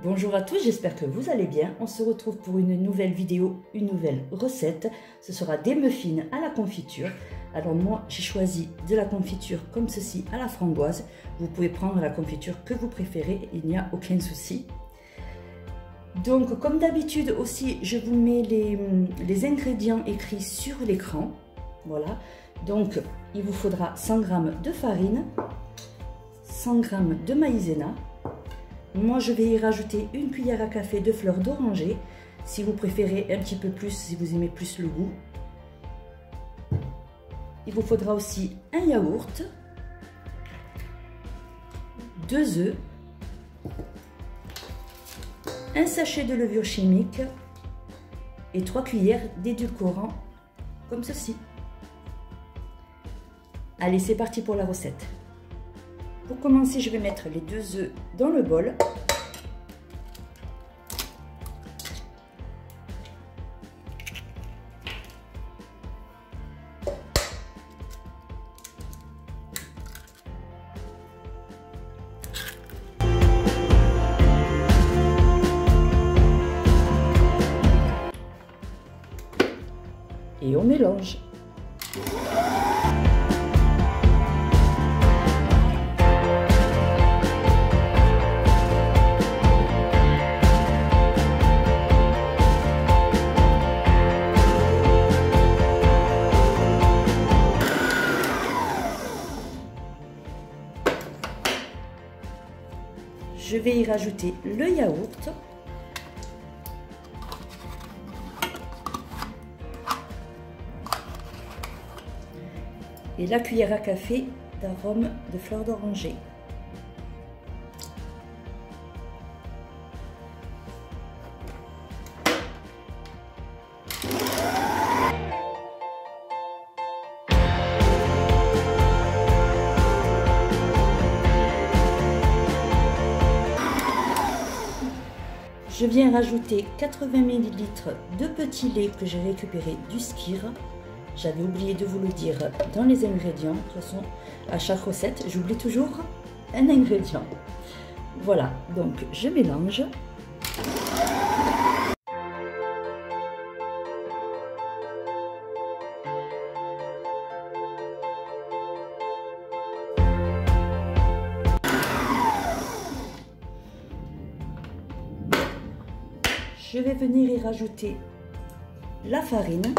Bonjour à tous, j'espère que vous allez bien. On se retrouve pour une nouvelle vidéo, une nouvelle recette. Ce sera des muffins à la confiture. Alors moi, j'ai choisi de la confiture comme ceci à la framboise. Vous pouvez prendre la confiture que vous préférez, il n'y a aucun souci. Donc comme d'habitude aussi, je vous mets les ingrédients écrits sur l'écran. Voilà, donc il vous faudra 100 g de farine, 100 g de maïzena. Moi, je vais y rajouter une cuillère à café de fleur d'oranger, si vous préférez un petit peu plus, si vous aimez plus le goût. Il vous faudra aussi un yaourt, 2 œufs, un sachet de levure chimique et 3 cuillères d'édulcorant, comme ceci. Allez, c'est parti pour la recette. Pour commencer, je vais mettre les 2 œufs dans le bol. Et on mélange. Je vais y rajouter le yaourt. Et la cuillère à café d'arôme de fleur d'oranger. Je viens rajouter 80 ml de petit lait que j'ai récupéré du Skyr. J'avais oublié de vous le dire dans les ingrédients. De toute façon, à chaque recette, j'oublie toujours un ingrédient. Voilà, donc je mélange. Je vais venir y rajouter la farine.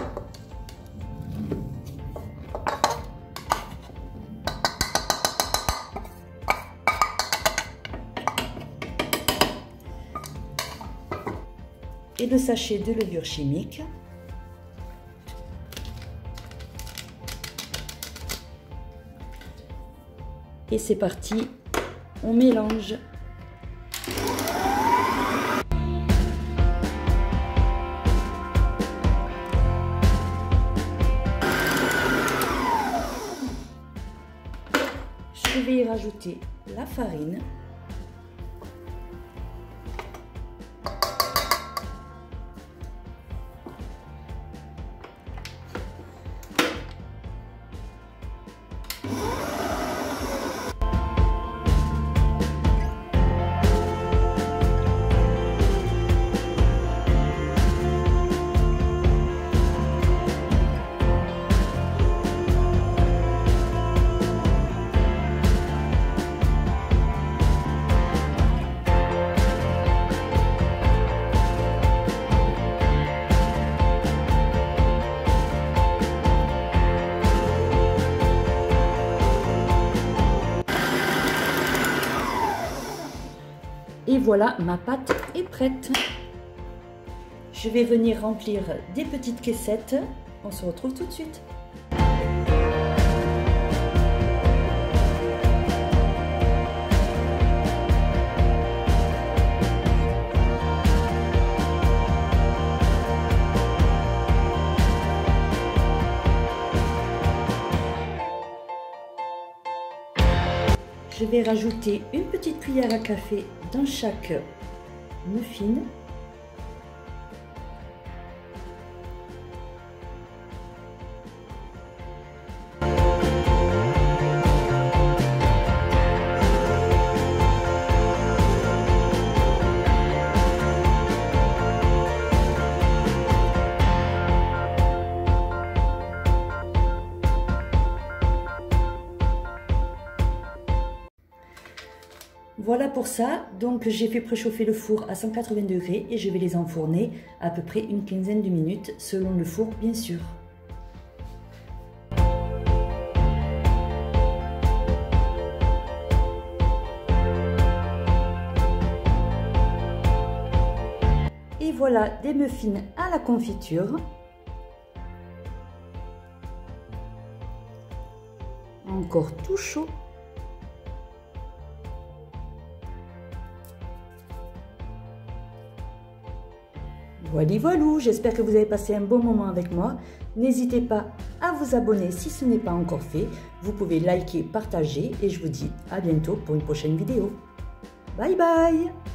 Et le sachet de levure chimique. Et c'est parti, on mélange. Je vais y rajouter la farine. Et voilà, ma pâte est prête. Je vais venir remplir des petites caissettes. On se retrouve tout de suite. Je vais rajouter une petite cuillère à café dans chaque muffin. voilà pour ça. Donc j'ai fait préchauffer le four à 180 degrés et je vais les enfourner à peu près une quinzaine de minutes selon le four bien sûr. Et voilà des muffins à la confiture. Encore tout chaud. Voilà, voilà, j'espère que vous avez passé un bon moment avec moi. N'hésitez pas à vous abonner si ce n'est pas encore fait. Vous pouvez liker, partager et je vous dis à bientôt pour une prochaine vidéo. Bye bye!